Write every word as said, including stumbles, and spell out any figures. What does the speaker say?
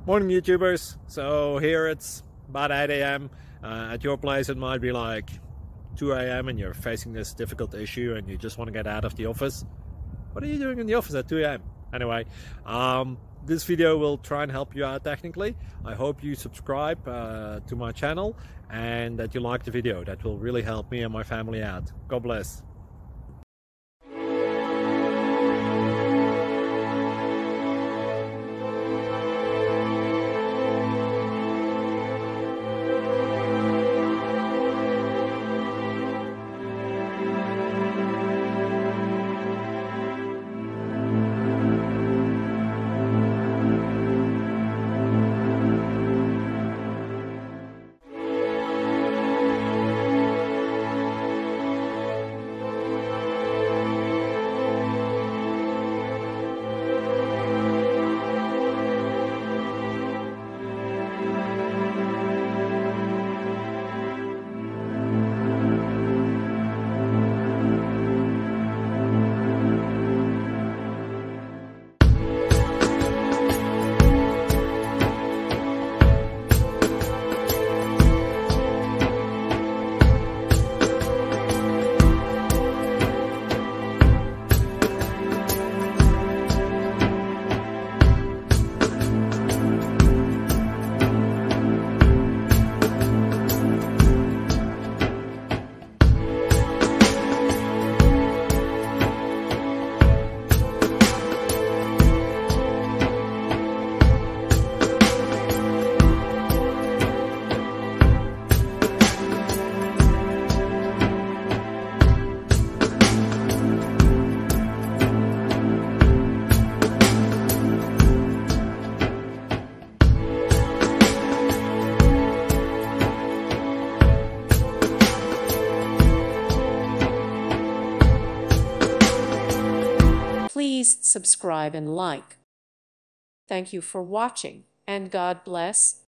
Morning YouTubers. So here it's about eight A M Uh, at your place it might be like two A M and you're facing this difficult issue and you just want to get out of the office. What are you doing in the office at two A M? Anyway, um, this video will try and help you out technically. I hope you subscribe uh, to my channel and that you like the video. That will really help me and my family out. God bless. Please subscribe and like. Thank you for watching, and God bless.